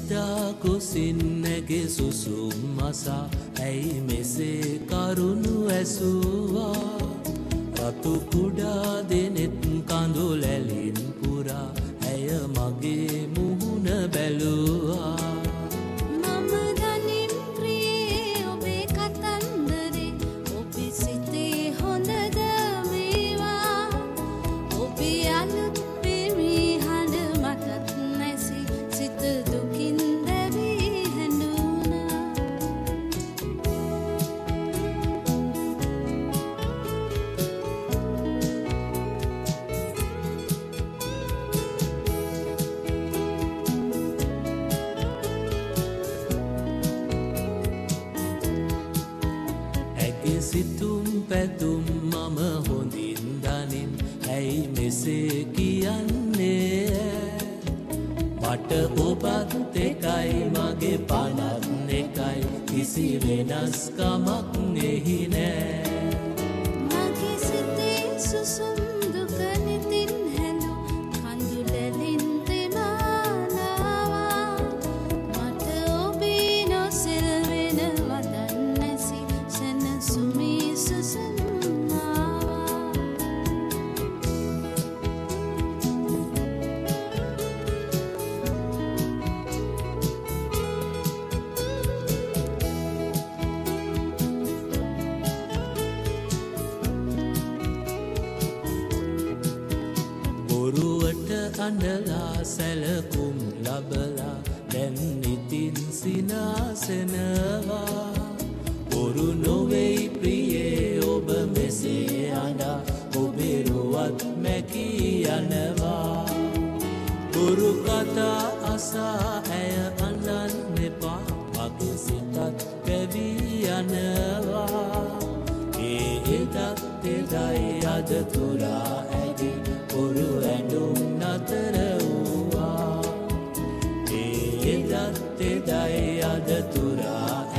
එදා කුසින් නැගේ සුසුම් මසා ඇයි මෙසේ කරුණු ඇසුවා රතු කුඩා දෙනෙත් කඳු ලැලින් පුරා ඇය මගේ මුහුණ බැලුවා මම දනින් ප්‍රියේ ඔබේ කතන්දරේ ඔබේ සිතේ හොඳද වේවා ඔබේ අලුත් පෙමි හඬ මටත් නැසි සිත දුකින් දැවී හැඬුණා ඇගේ සිතුම් පැතුම් මම හොඳින් දනින් ඇයි මෙසේ කියන්නේ මට ඔබත් එකයි මගේ පනත් එකයි කිසි වෙනස්කමක් එහි නෑ මගේ සිතේ සුසුම් දුක නෙතින් හැලු කඳු ලැලින් තෙමානාවා මට ඔබේ නොසෙල් වෙනවා දන්නැසි සැනසුමේ සුසුම් ආවා බොරුවට අඬලා සැලකුම් ලබලා දැන් ඉතින් සිනාසෙනවා බොරු නොවෙයි ප්‍රියේ ඔබ මෙසේ අඬා ඔබේ රුවත් මැකී යනවා බොරු කතා අසා ඇය අඬන්න එපා මගේ සිතත් පැවී යනවා ඒ එදත් එදයි අද තුරා ඇති බොරු ඇඬුම් නතර වූවා ඒ එදත් එදයි අද තුරා